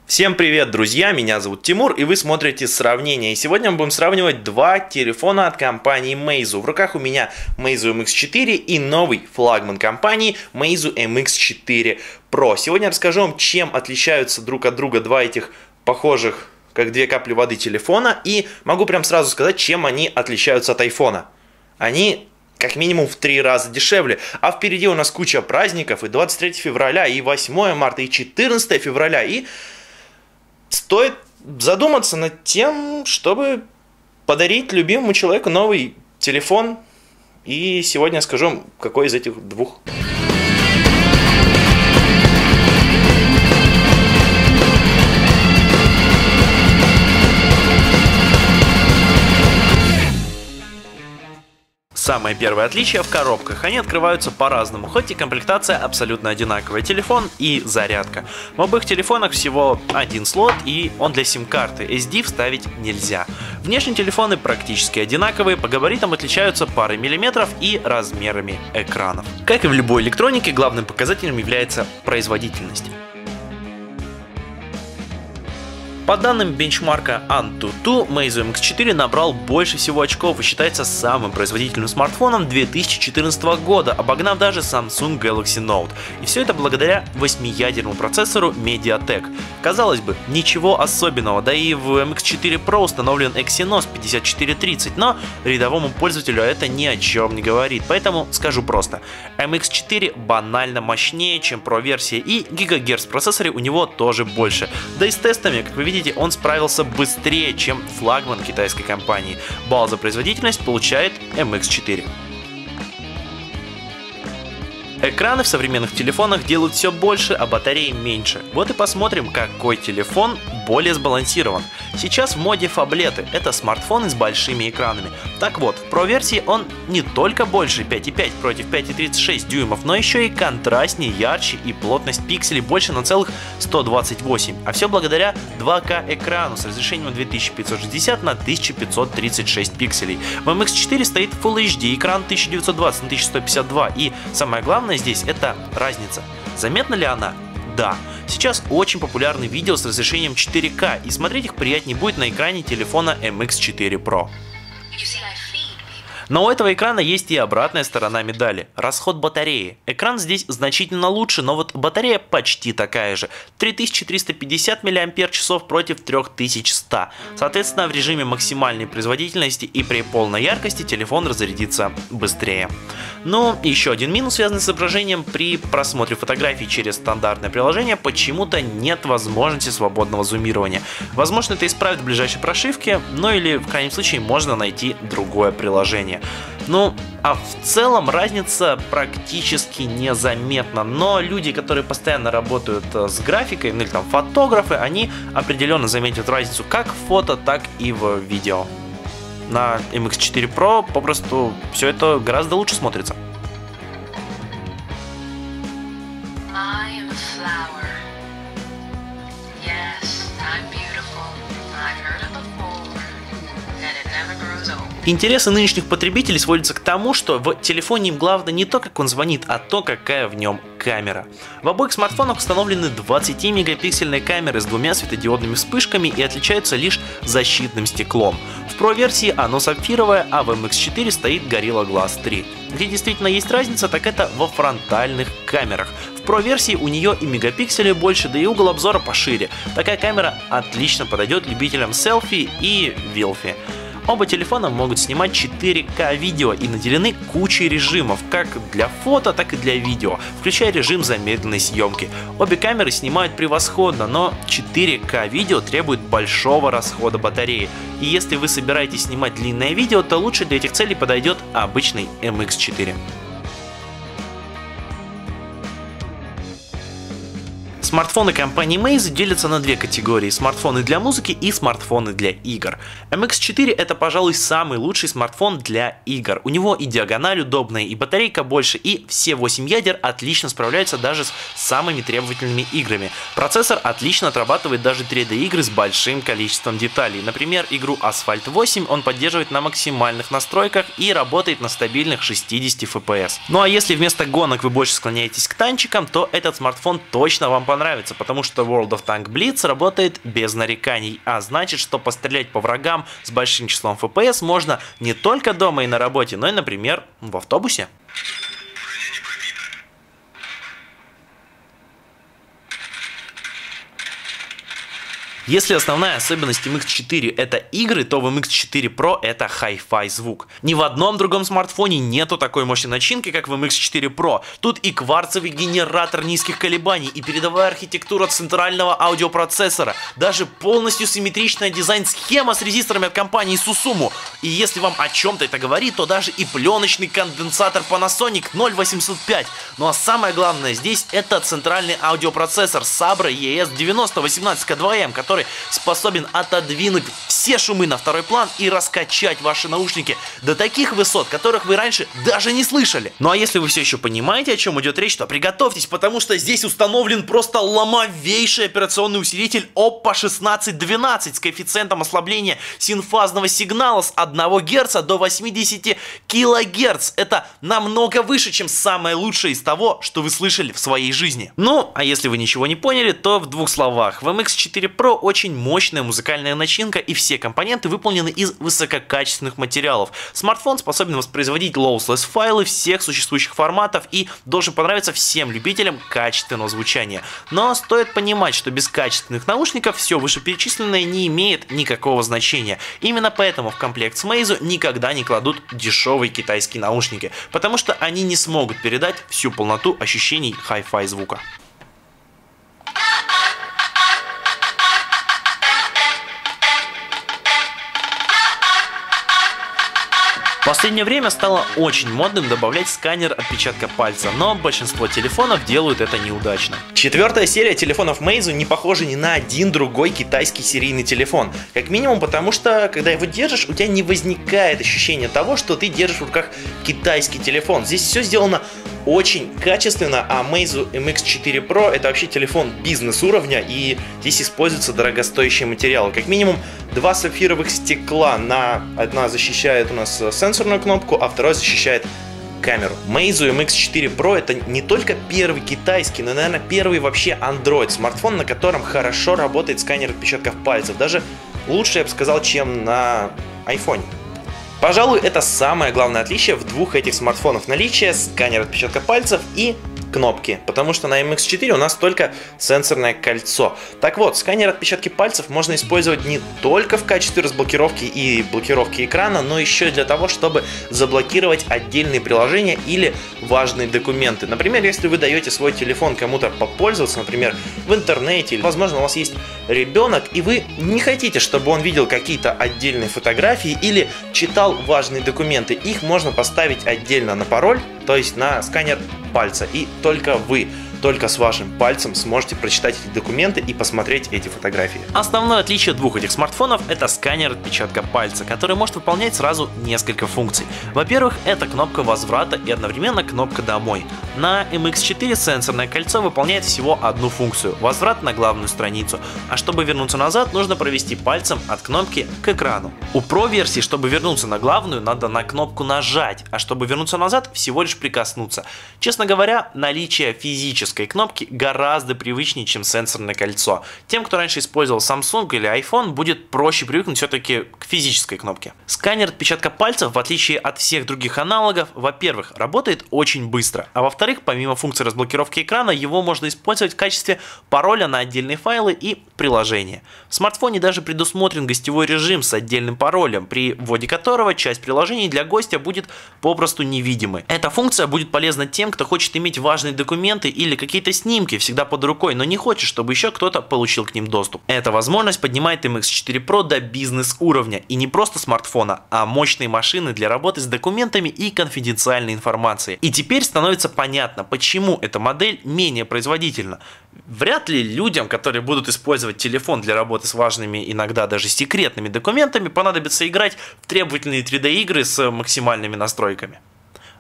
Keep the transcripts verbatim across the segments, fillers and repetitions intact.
Всем привет, друзья! Меня зовут Тимур, и вы смотрите сравнение. И сегодня мы будем сравнивать два телефона от компании Meizu. В руках у меня Meizu эм икс четыре и новый флагман компании Meizu эм икс четыре про. Сегодня я расскажу вам, чем отличаются друг от друга два этих похожих, как две капли воды, телефона. И могу прям сразу сказать, чем они отличаются от айфона. Они как минимум в три раза дешевле. А впереди у нас куча праздников, и двадцать третьего февраля, и восьмое марта, и четырнадцатое февраля, и стоит задуматься над тем, чтобы подарить любимому человеку новый телефон. И сегодня я скажу вам, какой из этих двух. Самое первое отличие в коробках. Они открываются по-разному, хоть и комплектация абсолютно одинаковая. Телефон и зарядка. В обоих телефонах всего один слот, и он для сим-карты. эс ди вставить нельзя. Внешние телефоны практически одинаковые, по габаритам отличаются парой миллиметров и размерами экранов. Как и в любой электронике, главным показателем является производительность. По данным бенчмарка Antutu, Meizu эм икс четыре набрал больше всего очков и считается самым производительным смартфоном две тысячи четырнадцатого года, обогнав даже Samsung Galaxy Note. И все это благодаря восьмиядерному процессору Mediatek. Казалось бы, ничего особенного, да и в эм икс четыре про установлен Exynos пятьдесят четыре тридцать, но рядовому пользователю это ни о чем не говорит, поэтому скажу просто. эм икс четыре банально мощнее, чем Pro версия, и гигагерц в процессоре у него тоже больше. Да и с тестами, как вы видите, он справился быстрее, чем флагман китайской компании. Балл за производительность получает эм икс четыре. Экраны в современных телефонах делают все больше, а батареи меньше. Вот и посмотрим, какой телефон более сбалансирован. Сейчас в моде фаблеты. Это смартфоны с большими экранами. Так вот, в Pro версии он не только больше пять и пять против пять и тридцать шесть дюймов, но еще и контрастнее, ярче, и плотность пикселей больше на целых сто двадцать восемь. А все благодаря два ка экрану с разрешением две тысячи пятьсот шестьдесят на тысяча пятьсот тридцать шесть пикселей. В эм икс четыре стоит Full эйч ди экран тысяча девятьсот двадцать на тысяча сто пятьдесят два, и самое главное здесь это разница. Заметна ли она? Да. Сейчас очень популярны видео с разрешением четыре ка, и смотреть их приятнее будет на экране телефона эм икс четыре про. Но у этого экрана есть и обратная сторона медали – расход батареи. Экран здесь значительно лучше, но вот батарея почти такая же – три тысячи триста пятьдесят миллиампер-часов против три тысячи сто. Соответственно, в режиме максимальной производительности и при полной яркости телефон разрядится быстрее. Ну, еще один минус, связанный с изображением: при просмотре фотографий через стандартное приложение почему-то нет возможности свободного зумирования. Возможно, это исправят в ближайшей прошивке, ну или в крайнем случае можно найти другое приложение. Ну, а в целом разница практически незаметна, но люди, которые постоянно работают с графикой, ну или там фотографы, они определенно заметят разницу как в фото, так и в видео. На эм икс четыре про попросту все это гораздо лучше смотрится. Интересы нынешних потребителей сводятся к тому, что в телефоне им главное не то, как он звонит, а то, какая в нем камера. В обоих смартфонах установлены двадцатимегапиксельные камеры с двумя светодиодными вспышками и отличаются лишь защитным стеклом. В Pro версии оно сапфировое, а в эм икс четыре стоит Gorilla Glass три. Где действительно есть разница, так это во фронтальных камерах. В Pro версии у нее и мегапикселей больше, да и угол обзора пошире. Такая камера отлично подойдет любителям селфи и вилфи. Оба телефона могут снимать четыре ка видео и наделены кучей режимов, как для фото, так и для видео, включая режим замедленной съемки. Обе камеры снимают превосходно, но четыре ка видео требует большого расхода батареи. И если вы собираетесь снимать длинное видео, то лучше для этих целей подойдет обычный эм икс четыре. Смартфоны компании Meizu делятся на две категории: смартфоны для музыки и смартфоны для игр. эм икс четыре это, пожалуй, самый лучший смартфон для игр. У него и диагональ удобная, и батарейка больше, и все восемь ядер отлично справляются даже с самыми требовательными играми. Процессор отлично отрабатывает даже три дэ игры с большим количеством деталей. Например, игру Asphalt восемь он поддерживает на максимальных настройках и работает на стабильных шестидесяти эф пи эс. Ну а если вместо гонок вы больше склоняетесь к танчикам, то этот смартфон точно вам понравится. понравится, потому что World of Tanks Blitz работает без нареканий, а значит, что пострелять по врагам с большим числом эф пи эс можно не только дома и на работе, но и, например, в автобусе. Если основная особенность эм икс четыре это игры, то в эм икс четыре про это Hi-Fi звук. Ни в одном другом смартфоне нету такой мощной начинки, как в эм икс четыре про. Тут и кварцевый генератор низких колебаний, и передовая архитектура центрального аудиопроцессора, даже полностью симметричная дизайн-схема с резисторами от компании Susumu. И если вам о чем-то это говорит, то даже и пленочный конденсатор Panasonic ноль восемьсот пять. Ну а самое главное здесь это центральный аудиопроцессор Sabra и эс девяносто восемнадцать ка два эм, который способен отодвинуть все шумы на второй план и раскачать ваши наушники до таких высот, которых вы раньше даже не слышали. Ну а если вы все еще понимаете, о чем идет речь, то приготовьтесь, потому что здесь установлен просто ломовейший операционный усилитель Oppo шестнадцать двенадцать с коэффициентом ослабления синфазного сигнала с одного герца до восьмидесяти килогерц. Это намного выше, чем самое лучшее из того, что вы слышали в своей жизни. Ну, а если вы ничего не поняли, то в двух словах. В эм икс четыре про очень мощная музыкальная начинка, и все компоненты выполнены из высококачественных материалов. Смартфон способен воспроизводить lossless файлы всех существующих форматов и должен понравиться всем любителям качественного звучания. Но стоит понимать, что без качественных наушников все вышеперечисленное не имеет никакого значения. Именно поэтому в комплект с Meizu никогда не кладут дешевые китайские наушники, потому что они не смогут передать всю полноту ощущений Hi-Fi звука. В последнее время стало очень модным добавлять сканер отпечатка пальца, но большинство телефонов делают это неудачно. Четвертая серия телефонов Meizu не похожа ни на один другой китайский серийный телефон. Как минимум потому, что когда его держишь, у тебя не возникает ощущения того, что ты держишь в руках китайский телефон. Здесь все сделано очень качественно, а Meizu эм икс четыре про это вообще телефон бизнес-уровня, и здесь используются дорогостоящие материалы. Как минимум два сапфировых стекла, на одна защищает у нас сенсорную кнопку, а вторая защищает камеру. Meizu эм икс четыре про это не только первый китайский, но, наверное, первый вообще Android смартфон, на котором хорошо работает сканер отпечатков пальцев. Даже лучше, я бы сказал, чем на iPhone. Пожалуй, это самое главное отличие в двух этих смартфонах: наличие сканера отпечатка пальцев и кнопки, потому что на эм икс четыре у нас только сенсорное кольцо. Так вот, сканер отпечатки пальцев можно использовать не только в качестве разблокировки и блокировки экрана, но еще и для того, чтобы заблокировать отдельные приложения или важные документы. Например, если вы даете свой телефон кому-то попользоваться, например, в интернете, или, возможно, у вас есть ребенок, и вы не хотите, чтобы он видел какие-то отдельные фотографии или читал важные документы, их можно поставить отдельно на пароль, то есть на сканер пальца, и только вы, только с вашим пальцем сможете прочитать эти документы и посмотреть эти фотографии. Основное отличие двух этих смартфонов — это сканер отпечатка пальца, который может выполнять сразу несколько функций. Во-первых, это кнопка возврата и одновременно кнопка домой. На эм икс четыре сенсорное кольцо выполняет всего одну функцию — возврат на главную страницу, а чтобы вернуться назад, нужно провести пальцем от кнопки к экрану. У Pro версии, чтобы вернуться на главную, надо на кнопку нажать, а чтобы вернуться назад, всего лишь прикоснуться. Честно говоря, наличие физической кнопки гораздо привычнее, чем сенсорное кольцо. Тем, кто раньше использовал Samsung или iPhone, будет проще привыкнуть все-таки к физической кнопке. Сканер отпечатка пальцев, в отличие от всех других аналогов, во-первых, работает очень быстро, а во-вторых, помимо функции разблокировки экрана, его можно использовать в качестве пароля на отдельные файлы и приложения. В смартфоне даже предусмотрен гостевой режим с отдельным паролем, при вводе которого часть приложений для гостя будет попросту невидимой. Эта функция будет полезна тем, кто хочет иметь важные документы или какие-то снимки всегда под рукой, но не хочет, чтобы еще кто-то получил к ним доступ. Эта возможность поднимает эм икс четыре про до бизнес-уровня, и не просто смартфона, а мощные машины для работы с документами и конфиденциальной информацией. И теперь становится понятно, почему эта модель менее производительна. Вряд ли людям, которые будут использовать телефон для работы с важными, иногда даже секретными документами, понадобится играть в требовательные три дэ игры с максимальными настройками.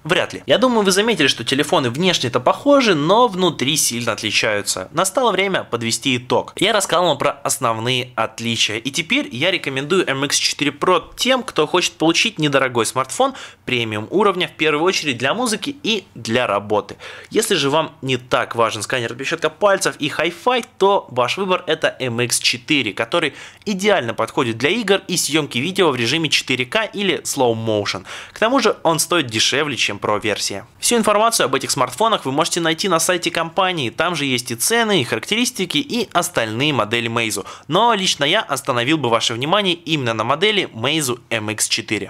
Вряд ли. Я думаю, вы заметили, что телефоны внешне-то похожи, но внутри сильно отличаются. Настало время подвести итог. Я рассказал вам про основные отличия, и теперь я рекомендую эм икс четыре про тем, кто хочет получить недорогой смартфон премиум уровня, в первую очередь для музыки и для работы. Если же вам не так важен сканер отпечатка пальцев и Hi-Fi, то ваш выбор это эм икс четыре, который идеально подходит для игр и съемки видео в режиме четыре ка или Slow Motion. К тому же он стоит дешевле, чем Pro версия. Всю информацию об этих смартфонах вы можете найти на сайте компании, там же есть и цены, и характеристики, и остальные модели Meizu. Но лично я остановил бы ваше внимание именно на модели Meizu эм икс четыре.